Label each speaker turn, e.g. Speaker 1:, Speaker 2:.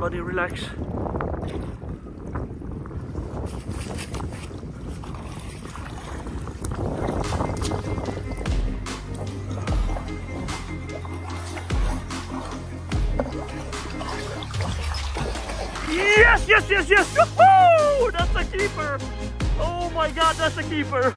Speaker 1: body relax. Yes, yes, yes, yes! Woohoo! That's a keeper! Oh my god, that's a keeper!